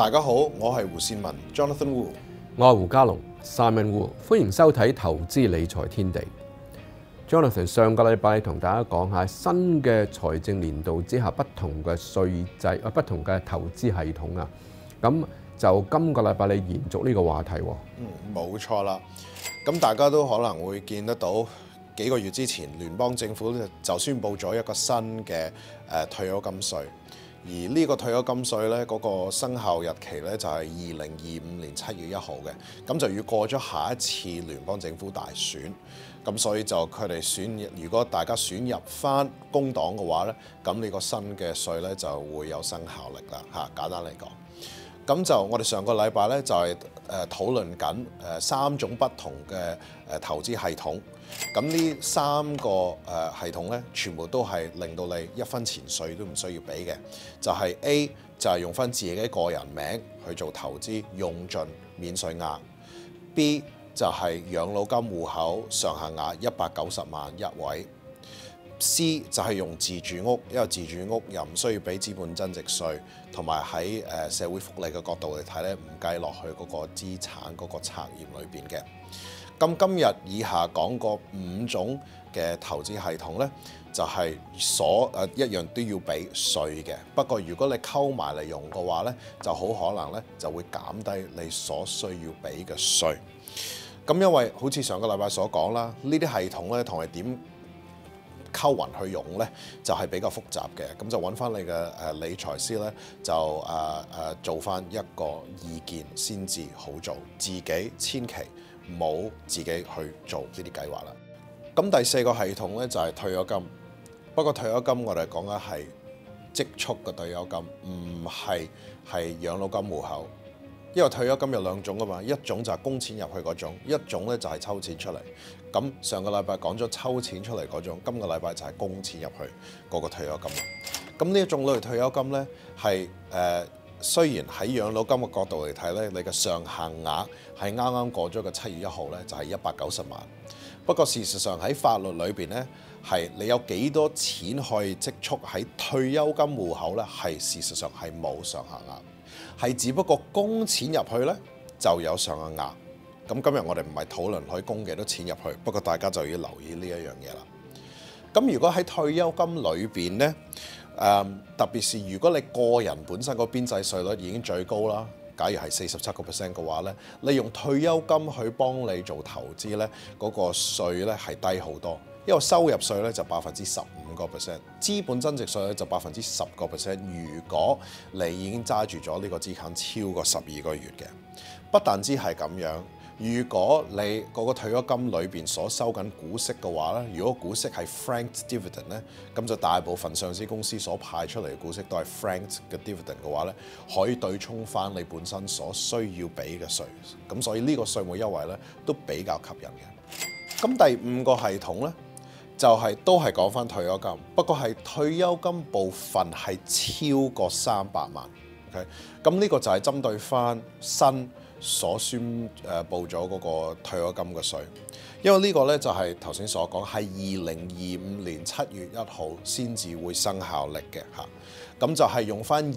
大家好，我係胡善文 Jonathan Wu， 我係胡嘉龍 Simon Wu， 歡迎收睇投資理財天地。Jonathan 上個禮拜同大家講下新嘅財政年度之下不同嘅稅制不同嘅投資系統啊。咁就今個禮拜你延續呢個話題喎。 冇錯啦。咁大家都可能會見得到，幾個月之前聯邦政府就宣布咗一個新嘅退休金稅，而呢個退休金稅呢，嗰個生效日期呢，就係2025年7月1號嘅，咁就要過咗下一次聯邦政府大選，咁所以就佢哋如果大家選入翻工黨嘅話呢，咁呢個新嘅稅呢就會有生效力啦嚇。簡單嚟講。咁就我哋上個禮拜咧就係討論緊3種不同嘅投資系統。咁呢3個系統咧，全部都係令到你一分錢稅都唔需要俾嘅。就係 A 就係用翻自己個人名去做投資，用盡免稅額。B 就係養老金戶口上限額190萬一位。C 就係用自住屋，因為自住屋又唔需要俾資本增值稅，同埋喺社會福利嘅角度嚟睇咧，唔計落去嗰個資產嗰個測驗裏邊嘅。咁今日以下講過5種嘅投資系統咧，就係一樣都要俾稅嘅。不過如果你溝埋嚟用嘅話咧，就好可能咧就會減低你所需要俾嘅稅。咁因為好似上個禮拜所講啦，呢啲系統咧同係點溝勻去用咧，就係比較複雜嘅，咁就揾翻你嘅理財師咧，就做翻一個意見先至好做，自己千祈唔好自己去做呢啲計劃啦。咁第4個系統咧就係退休金，不過退休金我哋講緊係積蓄嘅退休金，唔係養老金戶口。因為退休金有2種噶嘛，一種就係供錢入去嗰種，一種咧就係抽錢出嚟。咁上個禮拜講咗抽錢出嚟嗰種，今個禮拜就係供錢入去嗰個退休金啦。咁呢一種類退休金咧係雖然喺養老金嘅角度嚟睇咧，你嘅上限額係啱啱過咗個7月1號咧，就係190萬。不過事實上喺法律裏邊咧，係你有幾多錢可以積蓄喺退休金戶口咧，係事實上係冇上限額。係只不過供錢入去咧就有上限額。咁今日我哋唔係討論可以供幾多錢入去，不過大家就要留意呢一樣嘢啦。咁如果喺退休金裏邊咧，特別是如果你個人本身個邊際稅率已經最高啦，假如係47% 嘅話咧，你用退休金去幫你做投資咧，嗰個稅咧係低好多。因為收入稅咧就15%，資本增值稅咧就10%。如果你已經揸住咗呢個資產超過12個月嘅，不但止係咁樣，如果你嗰個退休金裏邊所收緊股息嘅話咧，如果股息係 franked dividend 咧，咁就大部分上市公司所派出嚟嘅股息都係 franked 嘅 dividend 嘅話咧，可以對沖翻你本身所需要俾嘅稅。咁所以呢個稅務優惠咧都比較吸引嘅。咁第5個系統咧，就都係講翻退休金，不過係退休金部分係超過300萬。OK， 咁呢個就係針對翻新所宣佈咗嗰個退休金嘅稅，因為呢個咧就係頭先所講係2025年7月1號先至會生效力嘅嚇。咁就係用翻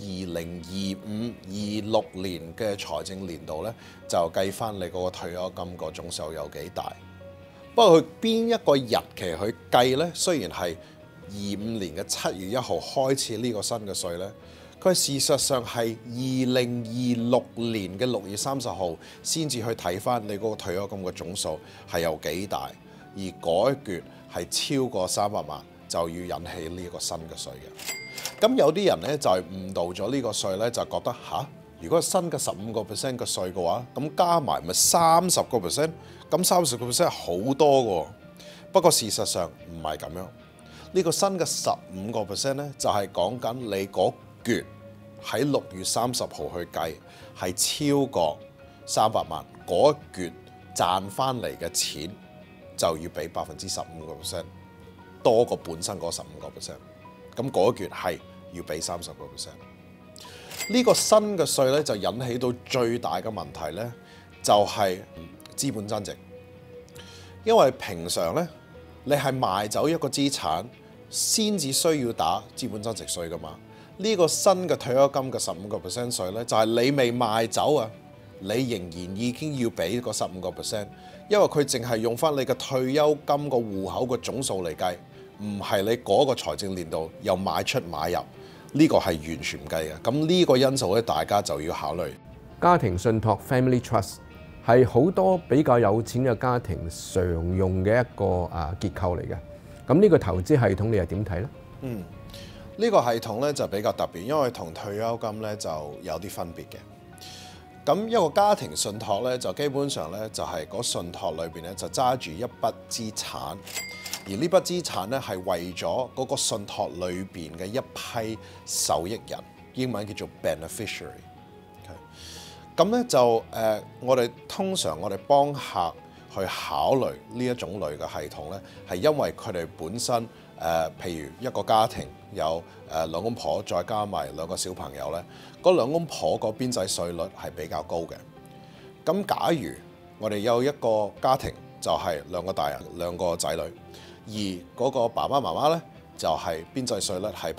2025-26年嘅財政年度咧，就計翻你嗰個退休金個總數有幾大。不過佢邊一個日期去計呢？雖然係25年嘅7月1號開始呢個新嘅稅呢，佢事實上係2026年嘅6月30號先至去睇翻你嗰個退休金嘅總數係有幾大，而嗰一橛係超過300萬就要引起呢個新嘅稅嘅。咁有啲人呢，就係誤導咗呢個稅呢，就覺得如果係新嘅15% 嘅稅嘅話，咁加埋咪30%，咁30% 係好多嘅。不過事實上唔係咁樣，呢個新嘅15% 咧，就係講緊你嗰橛喺6月30號去計係超過300萬，嗰橛賺翻嚟嘅錢就要俾15%，多過本身嗰15%。咁嗰橛係要俾30%。呢個新嘅稅咧就引起到最大嘅問題咧，就係資本增值。因為平常咧，你係賣走一個資產先至需要打資本增值稅噶嘛。 呢個新嘅退休金嘅15% 稅咧，就係你未賣走啊，你仍然已經要俾個15%，因為佢淨係用翻你嘅退休金個戶口個總數嚟計，唔係你嗰個財政年度又買出買入，呢個係完全唔計嘅。咁呢個因素咧，大家就要考慮。 家庭信託 （family trust） 係好多比較有錢嘅家庭常用嘅一個結構嚟嘅。咁呢個投資系統你係點睇呢？ 呢個系統咧就比較特別，因為同退休金咧就有啲分別嘅。咁一個家庭信託咧就基本上咧就係嗰信託裏邊咧就揸住一筆資產，而呢筆資產咧係為咗嗰個信託裏邊嘅一批受益人，英文叫做 beneficiary。咁咧就我哋通常我哋幫客去考慮呢一種類嘅系統咧，係因為佢哋本身譬如一個家庭有兩公婆再加埋兩個小朋友咧，嗰兩公婆個邊際稅率係比較高嘅。咁假如我哋有一個家庭就係兩個大人兩個仔女，而嗰個爸爸媽媽咧就係邊際稅率係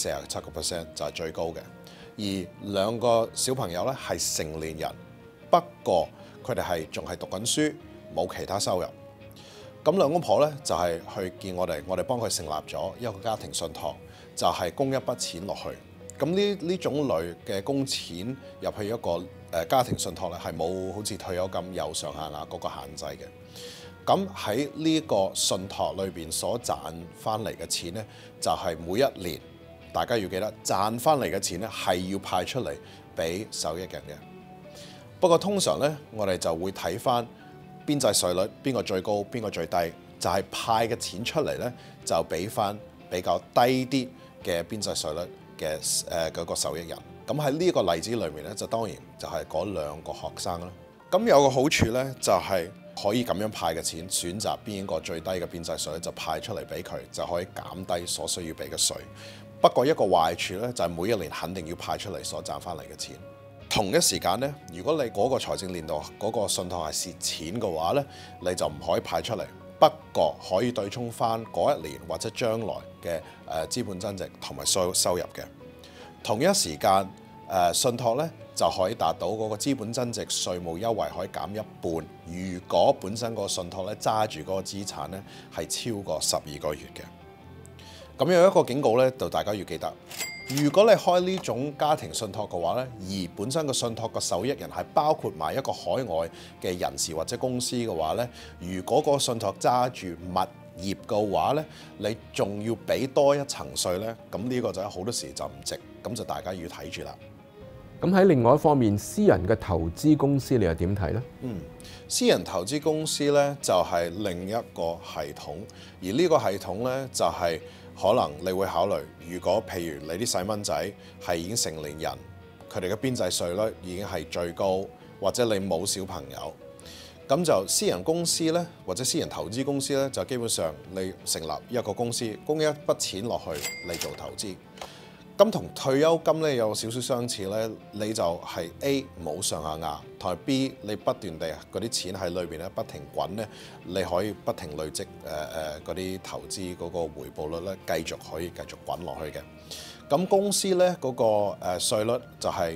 47%，就係最高嘅。而兩個小朋友咧係成年人，不過佢哋仲係讀緊書，冇其他收入。咁兩公婆咧就係去見我哋幫佢成立咗一個家庭信託，就係供一筆錢落去。咁呢種類嘅供錢入去一個家庭信託咧，係冇好似退休金有上限額嗰個限制嘅。咁喺呢個信託裏邊所賺翻嚟嘅錢咧，就係每一年。大家要記得賺翻嚟嘅錢咧係要派出嚟俾受益人嘅。不過通常咧，我哋就會睇翻邊際稅率邊個最高，邊個最低，就係派嘅錢出嚟咧就俾翻比較低啲嘅邊際稅率嘅嗰個受益人。咁喺呢個例子裏面咧，就當然就係嗰兩個學生啦。咁有個好處咧，就係可以咁樣派嘅錢，選擇邊個最低嘅邊際稅率就派出嚟俾佢，就可以減低所需要俾嘅稅。不過一個壞處咧，就係每一年肯定要派出嚟所賺翻嚟嘅錢。同一時間咧，如果你嗰個財政年度嗰個信託係蝕錢嘅話咧，你就唔可以派出嚟。不過可以對沖翻嗰一年或者將來嘅資本增值同埋收入嘅。同一時間信託咧就可以達到嗰個資本增值稅務優惠可以減一半。如果本身個信託咧揸住嗰個資產咧係超過12個月嘅。咁有一個警告咧，就大家要記得，如果你開呢種家庭信託嘅話咧，而本身個信託個受益人係包括埋一個海外嘅人士或者公司嘅話咧，如果個信託揸住物業嘅話咧，你仲要俾多一層稅咧，咁呢個就好多時就唔值，咁就大家要睇住啦。 咁喺另外一方面，私人嘅投資公司你又點睇呢？ 私人投資公司咧就係另一個系統，而呢個系統咧就係可能你會考慮，如果譬如你啲細蚊仔係已經成年人，佢哋嘅邊際稅率已經係最高，或者你冇小朋友，咁就私人公司咧或者私人投資公司咧，就基本上你成立一個公司，供一筆錢落去你做投資。咁同退休金咧有少少相似咧，你就係 A 冇上下額，同埋 B 你不斷地嗰啲錢喺裏邊咧不停滾咧，你可以不停累積嗰啲投資嗰個回報率咧，繼續滾落去嘅。咁公司咧嗰個稅率就係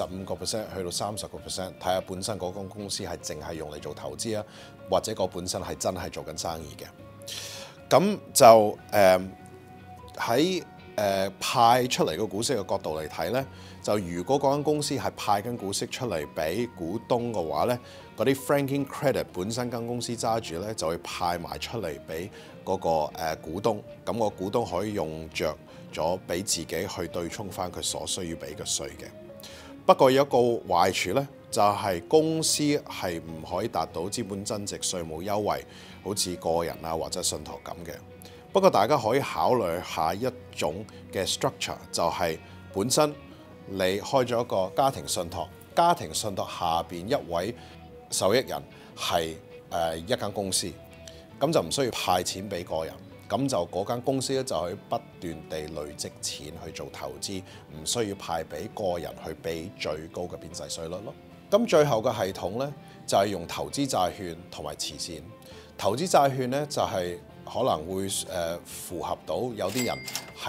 25%去到30%，睇下本身嗰間公司係淨係用嚟做投資啊，或者個本身係真係做緊生意嘅。咁就喺派出嚟個股息嘅角度嚟睇咧，就如果嗰間公司係派緊股息出嚟俾股東嘅話咧，嗰啲 franking credit 本身間公司揸住咧，就會派埋出嚟俾嗰個股東，咁個股東可以用着咗俾自己去對沖翻佢所需要俾嘅稅嘅。不過有一個壞處咧，就係公司係唔可以達到資本增值稅務優惠，好似個人啊或者信託咁嘅。不過大家可以考慮下一種嘅 structure， 就係本身你開咗一個家庭信託，家庭信託下邊一位受益人係一間公司，咁就唔需要派錢俾個人，咁就嗰間公司咧就可以不斷地累積錢去做投資，唔需要派俾個人去俾最高嘅邊際稅率咯。咁最後嘅系統咧就係用投資債券同埋慈善。投資債券咧就係可能會符合到有啲人係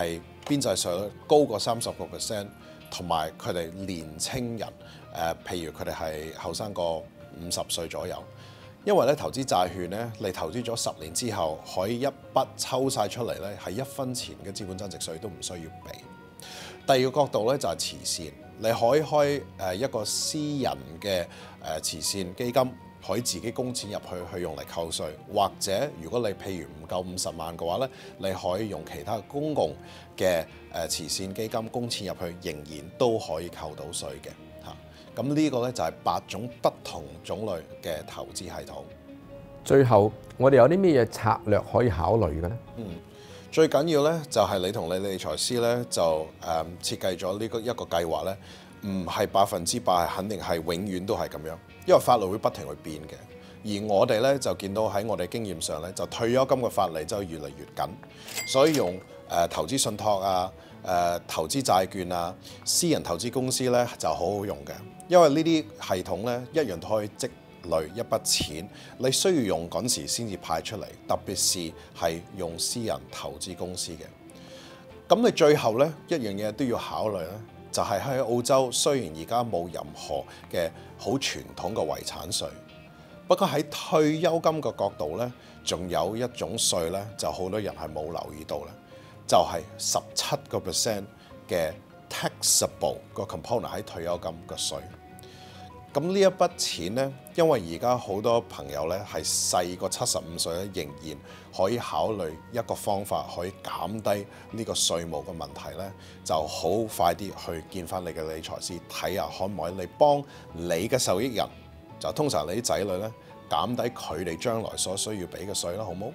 邊際稅率高過30%，同埋佢哋年青人譬如佢哋係後生過50歲左右。因為咧投資債券咧，你投資咗10年之後，可以一筆抽晒出嚟咧，係1分錢嘅資本增值稅都唔需要俾。第二個角度咧就係慈善，你可以開一個私人嘅慈善基金，可以自己供錢入去用嚟扣稅，或者如果你譬如唔夠50萬嘅話咧，你可以用其他公共嘅慈善基金供錢入去，仍然都可以扣到稅嘅。咁呢個咧就係8種不同種類嘅投資系統。 最後，我哋有啲咩嘢策略可以考慮嘅咧？ 最緊要咧就係你同你理財師咧就設計咗呢一個計劃咧，唔係100%係肯定係永遠都係咁樣，因為法律會不停去變嘅。而我哋咧就見到喺我哋經驗上咧，就退休金嘅法例就越嚟越緊，所以用投資信託啊、投資債券啊、私人投資公司咧就好好用嘅。因為呢啲系統咧一樣都可以積累一筆錢，你需要用嗰時先至派出嚟，特別是係用私人投資公司嘅。咁你最後咧一樣嘢都要考慮咧，就係喺澳洲雖然而家冇任何嘅好傳統嘅遺產稅，不過喺退休金嘅角度咧，仲有一種稅咧，就好多人係冇留意到咧，就係17% 嘅 taxable 個 component 喺退休金嘅稅。咁呢一筆錢咧，因為而家好多朋友咧係細過75歲咧，仍然可以考慮一個方法，可以減低呢個稅務嘅問題咧，就好快啲去見翻你嘅理財師，睇下可唔可以你幫你嘅受益人，就通常你啲仔女咧減低佢哋將來所需要俾嘅稅啦，好冇？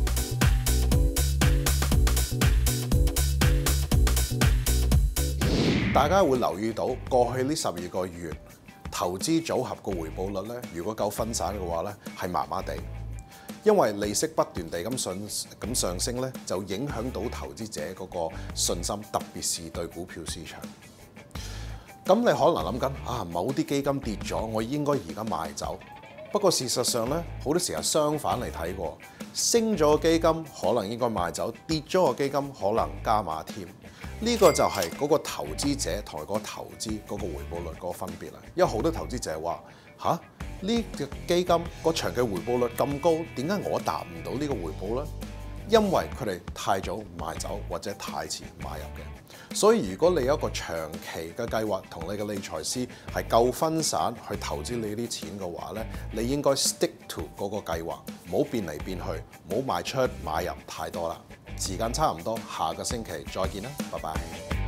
大家會留意到過去呢12個月，投資組合個回報率咧，如果夠分散嘅話咧，係麻麻地，因為利息不斷地咁上升咧，就影響到投資者嗰個信心，特別是對股票市場。咁你可能諗緊某啲基金跌咗，我應該而家賣走。不過事實上咧，好多時候相反嚟睇過，升咗嘅基金可能應該賣走，跌咗嘅基金可能加碼添。呢個就係嗰個投資者同埋嗰個投資嗰個回報率嗰個分別啦。因為好多投資者話呢隻基金個長期回報率咁高，點解我達唔到呢個回報呢？因為佢哋太早賣走或者太遲買入嘅。所以如果你有一個長期嘅計劃，同你嘅理財師係夠分散去投資你啲錢嘅話咧，你應該 stick to 嗰個計劃，唔好變嚟變去，唔好賣出買入太多啦。時間差唔多，下個星期再見啦，拜拜。